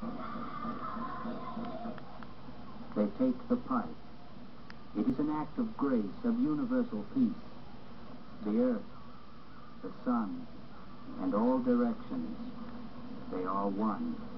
They take the pipe. It is an act of grace, of universal peace. The earth, the sun, and all directions, they are one.